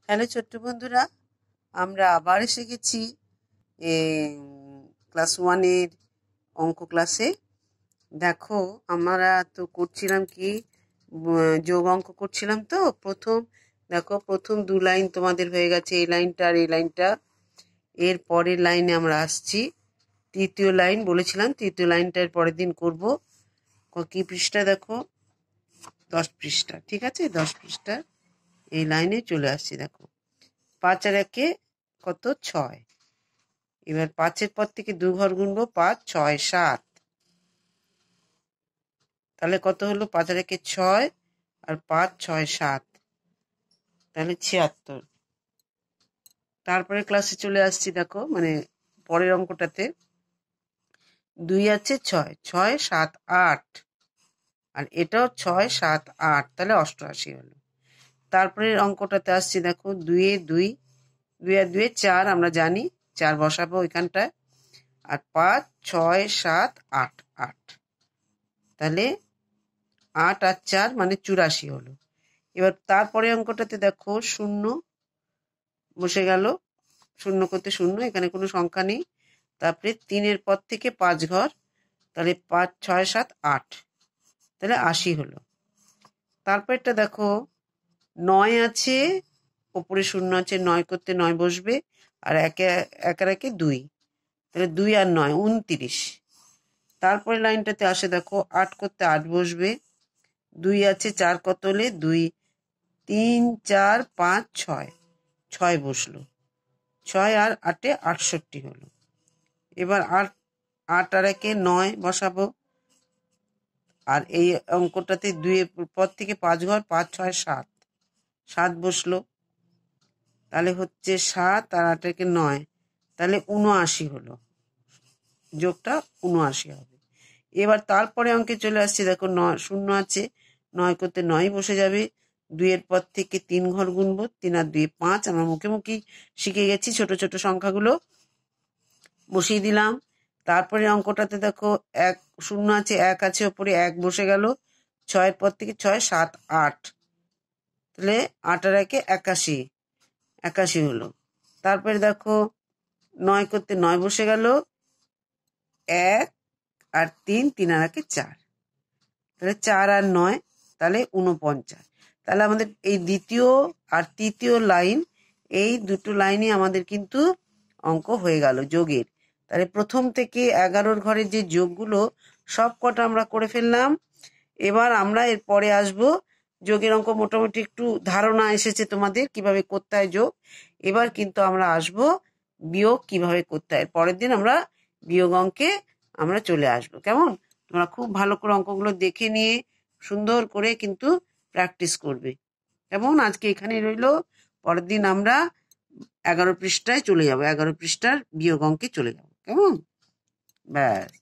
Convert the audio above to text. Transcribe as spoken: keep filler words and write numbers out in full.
Hello ছোট্ট বন্ধুরা, আমরা আবার এসে গেছি ক্লাস ওয়ানের অঙ্ক ক্লাসে। দেখো, আমরা তো করছিলাম কি যোগ অঙ্ক করছিলাম। তো প্রথম দেখো, প্রথম দু লাইন তোমাদের হয়ে গেছে, এই লাইনটা আর এই লাইনটা। এর পরের লাইনে আমরা আসছি, তৃতীয় লাইন বলেছিলাম, তৃতীয় লাইনটার পরের দিন করব। কি পৃষ্ঠা দেখো, দশ পৃষ্ঠা, ঠিক আছে, দশ পৃষ্ঠা এই লাইনে চলে আসছি। দেখো, পাঁচ আর একে কত, ছয়। এবার পাঁচের পর থেকে দু ঘর গুনবো, পাঁচ ছয় সাত। তাহলে কত হলো, পাঁচ আর একে ছয় আর পাঁচ ছয় সাত, তাহলে ছিয়াত্তর। তারপরে ক্লাসে চলে আসছি, দেখো মানে পরের অঙ্কটাতে দুই আছে, ছয় ছয় সাত আট, আর এটাও ছয় সাত আট, তাহলে অষ্টআশি হলো। তারপরে অঙ্কটাতে আসছি, দেখো দুইয়ে দুই, দুই আর দুয়ে চার, আমরা জানি চার বসাবো ওইখানটায়, আর পাঁচ ছয় সাত আট আট, তাহলে আট আর চার মানে চুরাশি হলো। এবার তারপরে অঙ্কটাতে দেখো শূন্য বসে গেল, শূন্য করতে শূন্য, এখানে কোনো সংখ্যা নেই। তারপরে তিনের পর থেকে পাঁচ ঘর, তাহলে পাঁচ ছয় সাত আট, তাহলে আশি হলো। তারপরটা দেখো নয় আছে, ওপরে শূন্য আছে, নয় করতে নয় বসবে, আর একে একের একে দুই, তাহলে দুই আর নয় উনত্রিশ। তারপরে লাইনটাতে আসে, দেখো আট করতে আট বসবে, দুই আছে, চার কত হলে দুই, তিন চার পাঁচ ছয়, ছয় বসলো, ছয় আর আটে আটষট্টি হলো। এবার আট আট আর একে নয় বসাবো, আর এই অঙ্কটাতে দুইয়ের পর থেকে পাঁচ ঘর, পাঁচ ছয় সাত, সাত বসলো, তাহলে হচ্ছে সাত আর আট একে নয়, তাহলে উনআশি হলো, যোগটা উনআশি হবে। এবার তারপরে অঙ্কে চলে আসছে, দেখো নয় শূন্য আছে, নয় করতে নয় বসে যাবে, দুইয়ের পর থেকে তিন ঘর গুনবো, তিন আর দুই পাঁচ, আমরা মুখে মুখে শিখে গেছি, ছোট ছোট সংখ্যাগুলো বসিয়ে দিলাম। তারপরে অঙ্কটাতে দেখো এক শূন্য আছে, এক আছে, ওপরে এক বসে গেল, ছয়ের পর থেকে ছয় সাত আট, তাহলে আট আর একে একাশি, একাশি হলো। তারপরে দেখো নয় করতে নয় বসে গেল, এক আর তিন, তিন আর একে চার, তাহলে চার আর নয়, তাহলে উনপঞ্চাশ। তাহলে আমাদের এই দ্বিতীয় আর তৃতীয় লাইন, এই দুটো লাইনই আমাদের কিন্তু অঙ্ক হয়ে গেল যোগের। তাহলে প্রথম থেকে এগারোর ঘরের যে যোগগুলো সব কটা আমরা করে ফেললাম। এবার আমরা এর পরে আসবো যোগের অঙ্ক, মোটামুটি একটু ধারণা এসেছে তোমাদের কিভাবে করতে হয় যোগ। এবার কিন্তু আমরা আসবো বিয়োগ কিভাবে করতে হয়, পরের দিন আমরা বিয়োগ অঙ্কে আমরা চলে আসবো। কেমন, তোমরা খুব ভালো করে অঙ্কগুলো দেখে নিয়ে সুন্দর করে কিন্তু প্র্যাকটিস করবে। কেমন, আজকে এখানে রইলো, পরের দিন আমরা এগারো পৃষ্ঠায় চলে যাব, এগারো পৃষ্ঠার বিয়োগ অঙ্কে চলে যাব। কেমন, ব্যাস।